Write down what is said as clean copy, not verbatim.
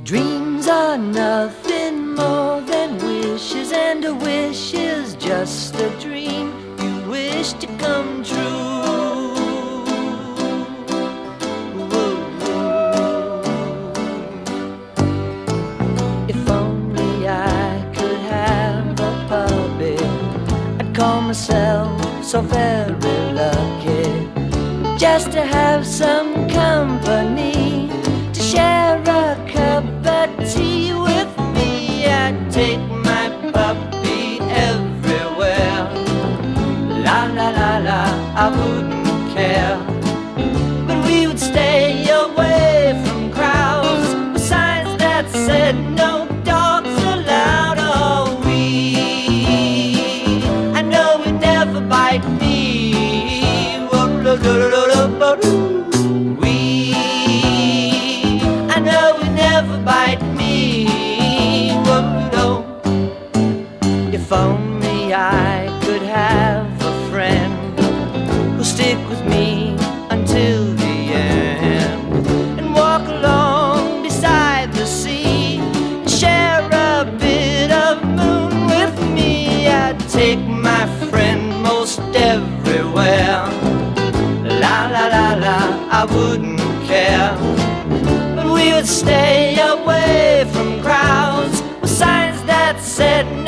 Dreams are nothing more than wishes, and a wish is just a dream you wish to come true. If only I could have a puppet, I'd call myself so very lucky, just to have some company, to share a cup of tea with me. I'd take my puppy everywhere. La la la la, I wouldn't care. But we would stay away from crowds with signs that said no dogs allowed. Oh, I know we'd never bite me. I know we'd never bite me. If only I could have a friend who'll stick with me until the end, and walk along beside the sea, share a bit of moon with me. I'd take my friend most everywhere. La la la la, I wouldn't care. But we would stay away from crowds with signs that said no.